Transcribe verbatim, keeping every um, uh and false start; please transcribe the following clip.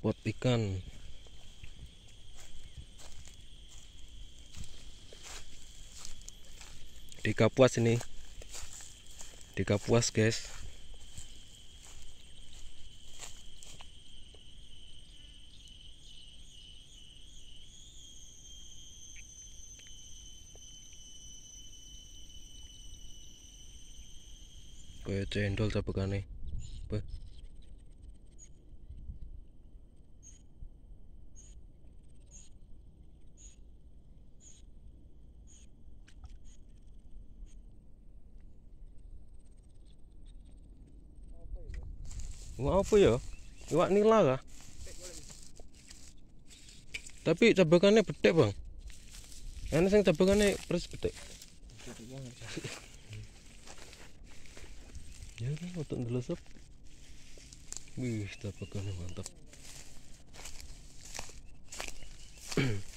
pot ikan. Di Kapuas ini, di Kapuas guys. Kayak cendol cabekane. Beh. Iwak apa ya? Iwak nila kah? Tapi cabekane bedek, Bang. Ana sing cabekane persis bedek. Ya kan untuk ndelesep. Wih, cabekane mantap.